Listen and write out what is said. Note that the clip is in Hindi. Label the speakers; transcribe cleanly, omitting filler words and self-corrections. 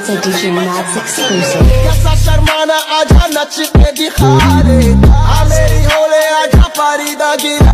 Speaker 1: It's a DJ Max exclusive.
Speaker 2: कैसा शर्माना आजा नच के दिखा रे, आ मेरी होले आजा पारी दा गिरा